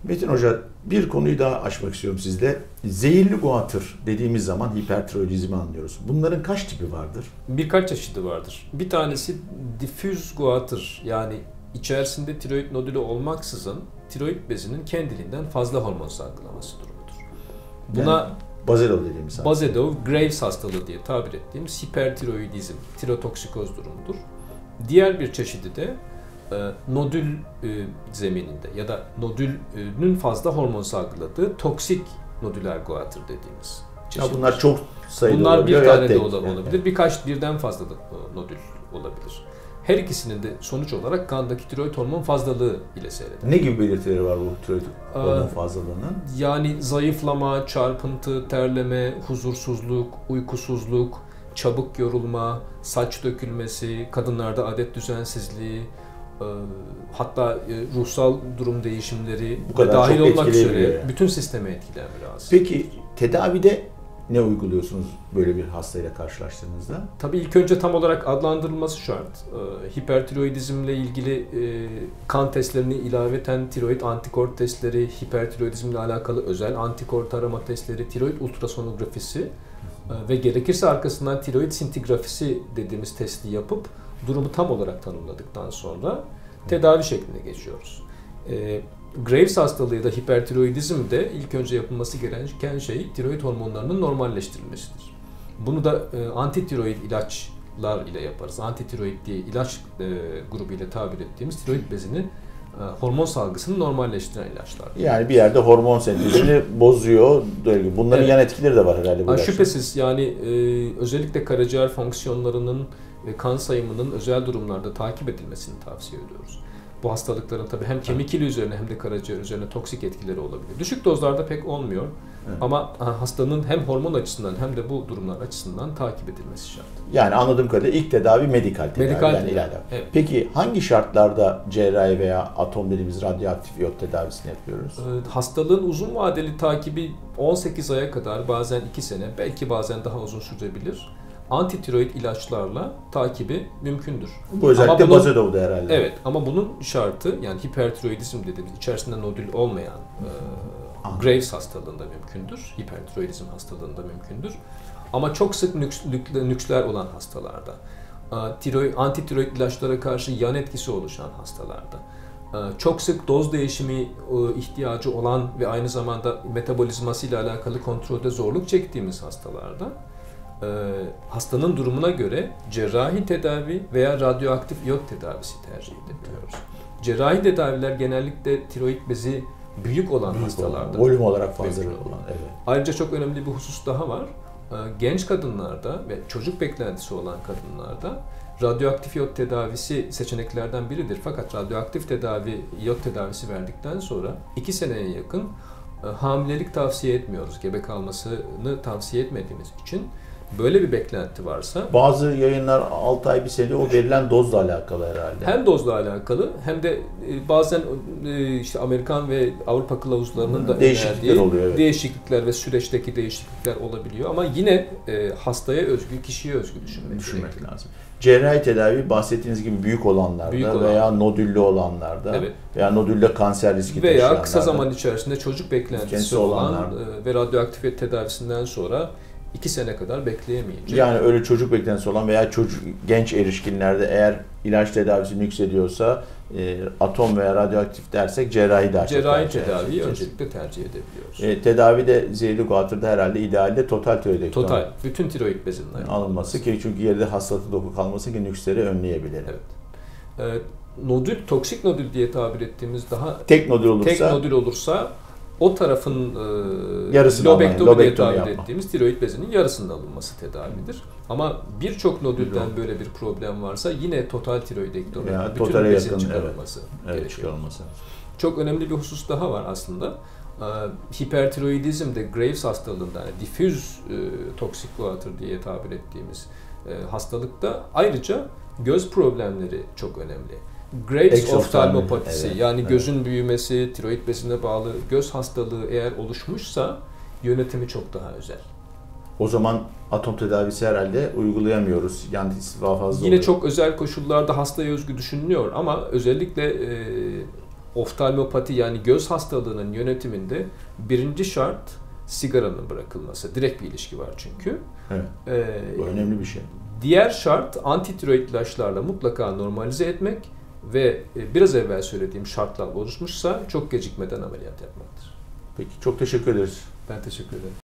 Metin Hoca, bir konuyu daha açmak istiyorum sizle. Zehirli guatr dediğimiz zaman hipertiroidizmi anlıyoruz. Bunların kaç tipi vardır? Birkaç çeşidi vardır. Bir tanesi difüz guatr, yani içerisinde tiroid nodülü olmaksızın tiroid bezinin kendiliğinden fazla hormon salgılaması durumudur. Buna Yani Basedov dediğimiz hastalık. Basedov, Graves hastalığı diye tabir ettiğimiz hipertiroidizm, tirotoksikoz durumudur. Diğer bir çeşidi de nodül zemininde ya da nodülün fazla hormon salgıladığı toksik nodüler guatr dediğimiz çeşit. Bunlar çok sayıda Bunlar olabiliyor. bir tane de Yani. olabilir. Birden fazla da nodül olabilir. Her ikisinin de sonuç olarak kandaki tiroid hormon fazlalığı ile seyreder. Ne gibi belirtileri var bu tiroid hormon fazlalığının? Yani zayıflama, çarpıntı, terleme, huzursuzluk, uykusuzluk, çabuk yorulma, saç dökülmesi, kadınlarda adet düzensizliği, hatta ruhsal durum değişimleri dahil olmak üzere bütün sisteme etkileyen bir rahatsızlık. Peki tedavide ne uyguluyorsunuz böyle bir hastayla karşılaştığınızda? Tabii ilk önce tam olarak adlandırılması şart. Hipertiroidizmle ilgili kan testlerini ilaveten tiroid antikor testleri, hipertiroidizmle alakalı özel antikor tarama testleri, tiroid ultrasonografisi ve gerekirse arkasından tiroid sintigrafisi dediğimiz testi yapıp durumu tam olarak tanımladıktan sonra tedavi şekline geçiyoruz. Graves hastalığı ya da hipertiroidizmde ilk önce yapılması gereken şey tiroid hormonlarının normalleştirilmesidir. Bunu da antitiroid ilaçlar ile yaparız. Antitiroid diye ilaç grubu ile tabir ettiğimiz tiroid bezinin hormon salgısını normalleştiren ilaçlar. Yani bir yerde hormon sentezini bozuyor. Bunların yan etkileri de var herhalde bu ilaçlar. Şüphesiz, yani özellikle karaciğer fonksiyonlarının ve kan sayımının özel durumlarda takip edilmesini tavsiye ediyoruz. Bu hastalıkların tabii hem kemik ili üzerine hem de karaciğer üzerine toksik etkileri olabilir. Düşük dozlarda pek olmuyor. Evet. Ama hastanın hem hormon açısından hem de bu durumlar açısından takip edilmesi şart. Yani anladığım kadarıyla ilk tedavi medikal tedavi. Evet. Peki hangi şartlarda cerrahi veya atom dediğimiz radyoaktif iyot tedavisini yapıyoruz? Hastalığın uzun vadeli takibi 18 aya kadar, bazen 2 sene, belki bazen daha uzun sürebilir. Antitiroid ilaçlarla takibi mümkündür. Bu özellikle Basedov'da herhalde. Evet, ama bunun şartı, yani hipertiroidizm dediğimiz içerisinde nodül olmayan Graves hastalığında mümkündür, hipertiroidizm hastalığında mümkündür. Ama çok sık nüksler olan hastalarda, antitiroid ilaçlara karşı yan etkisi oluşan hastalarda, çok sık doz değişimi ihtiyacı olan ve aynı zamanda metabolizması ile alakalı kontrolde zorluk çektiğimiz hastalarda hastanın durumuna göre cerrahi tedavi veya radyoaktif iyot tedavisi tercih edebiliyoruz. Cerrahi tedaviler genellikle tiroid bezi büyük olan hastalarda. Volüm olarak fazla olan. Evet. Ayrıca çok önemli bir husus daha var. Genç kadınlarda ve çocuk beklentisi olan kadınlarda radyoaktif iyot tedavisi seçeneklerden biridir. Fakat radyoaktif iyot tedavisi verdikten sonra 2 seneye yakın hamilelik tavsiye etmiyoruz. Gebe kalmasını tavsiye etmediğimiz için. Böyle bir beklenti varsa... Bazı yayınlar 6 ay bir sene o verilen dozla alakalı herhalde. Hem dozla alakalı hem de bazen işte Amerikan ve Avrupa kılavuzlarının da değişiklikler oluyor. Evet. Değişiklikler ve süreçteki değişiklikler olabiliyor. Ama yine hastaya özgü, kişiye özgü düşünmek lazım. Cerrahi tedavi bahsettiğiniz gibi büyük olanlarda veya nodüllü olanlarda veya nodülle kanser riski taşıyanlarda veya kısa zaman içerisinde çocuk beklentisi olan ve radyoaktif tedavisinden sonra 2 sene kadar bekleyemeyecek. Yani öyle çocuk beklentisi olan veya genç erişkinlerde eğer ilaç tedavisi nüksediyorsa atom veya radyoaktif dersek cerrahi tedaviyi öncelikle tercih edebiliyoruz. Tedavide zehirli guatrda herhalde idealde total tiroidektomi. Total. Bütün tiroid bezinin alınması ki çünkü yerde hastalıklı doku kalması ki nüksleri önleyebilir. Evet. Nodül, toksik nodül diye tabir ettiğimiz daha tek nodül olursa o tarafın lobektomi diye tabir ettiğimiz tiroid bezinin yarısının alınması tedavidir. Ama birçok nodülden böyle bir problem varsa yine total tiroidektomi, bütün bezin çıkarılması gerekiyor. Çok önemli bir husus daha var aslında. Hipertiroidizmde Graves hastalığında, yani difüz toksik guatr diye tabir ettiğimiz hastalıkta ayrıca göz problemleri çok önemli. Graves oftalmopatisi, yani gözün büyümesi, tiroid bezine bağlı göz hastalığı eğer oluşmuşsa yönetimi çok daha özel. O zaman atom tedavisi herhalde uygulayamıyoruz. Yani yine çok özel koşullarda hastaya özgü düşünülüyor ama özellikle oftalmopati yani göz hastalığının yönetiminde birinci şart sigaranın bırakılması. Direkt bir ilişki var çünkü. Evet. Bu önemli bir şey. Diğer şart antitiroid ilaçlarla mutlaka normalize etmek ve biraz evvel söylediğim şartlar oluşmuşsa çok gecikmeden ameliyat yapmaktır. Peki çok teşekkür ederiz. Ben teşekkür ederim.